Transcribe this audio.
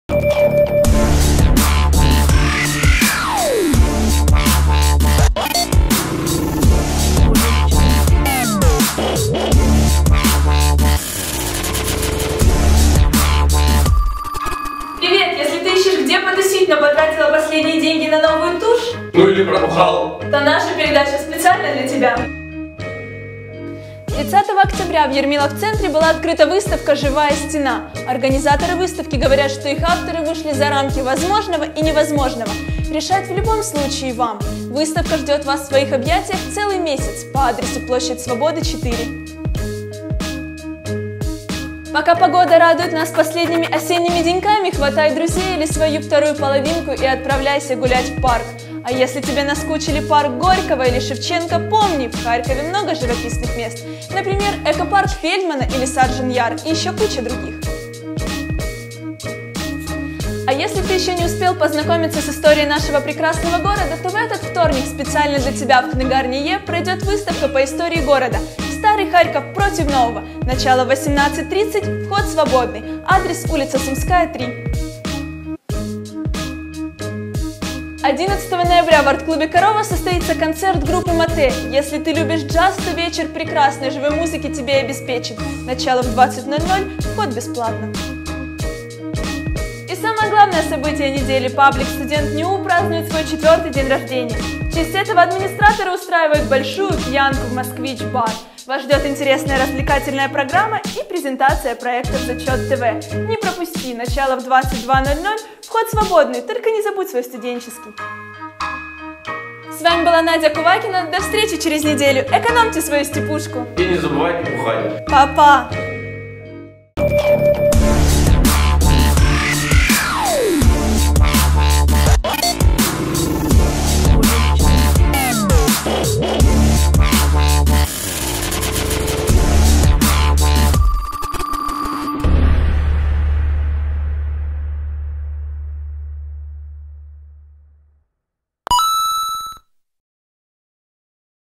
Но потратила последние деньги на новую тушь? Ну или пробухал. То наша передача специально для тебя. 30 октября в Ермилов-центре была открыта выставка «Живая стена». Организаторы выставки говорят, что их авторы вышли за рамки возможного и невозможного. Решать в любом случае вам. Выставка ждет вас в своих объятиях целый месяц по адресу Площадь Свободы, 4. Пока погода радует нас последними осенними деньками, хватай друзей или свою вторую половинку и отправляйся гулять в парк. А если тебе наскучили парк Горького или Шевченко, помни, в Харькове много живописных мест. Например, экопарк Фельдмана или Сарджин-Яр и еще куча других. А если ты еще не успел познакомиться с историей нашего прекрасного города, то в этот вторник специально для тебя в книгарне Е пройдет выставка по истории города «Старый Харьков против нового». Начало 18:30, вход свободный. Адрес: улица Сумская, 3. 11 ноября в арт-клубе «Корова» состоится концерт группы «Мате». Если ты любишь джаз, то вечер прекрасной живой музыки тебе обеспечен. Начало в 20:00, вход бесплатно. И самое главное событие недели – паблик «Студент НИУ» празднует свой 4-й день рождения. В честь этого администраторы устраивают большую пьянку в «Москвич-бар». Вас ждет интересная развлекательная программа и презентация проекта «Зачет ТВ». Не пропусти, начало в 22:00, вход свободный, только не забудь свой студенческий. С вами была Надя Кувакина, до встречи через неделю, экономьте свою степушку. И не забывайте бухать. Папа!